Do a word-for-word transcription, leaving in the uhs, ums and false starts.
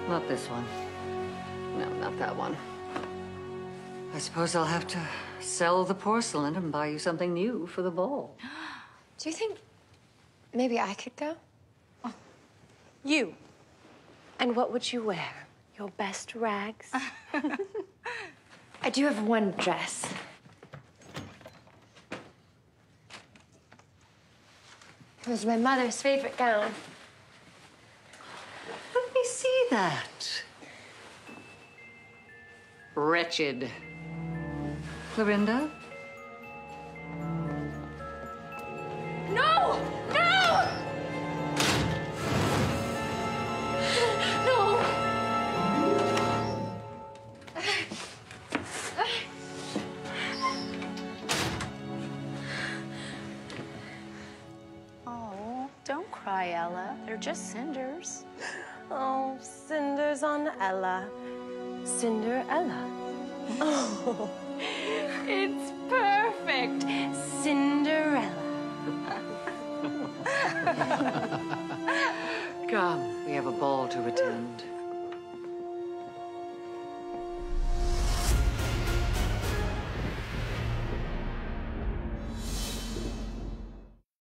Not this one. No, not that one. I suppose I'll have to sell the porcelain and buy you something new for the ball. Do you think maybe I could go? Oh. You? And what would you wear? Your best rags? I do have one dress. It was my mother's favorite gown. Let me see that. Wretched. Corinda? No! No! No! Oh, don't cry, Ella. They're just cinders. Oh, cinders on Ella. Cinderella. Oh, it's perfect. Cinderella. Come, we have a ball to attend.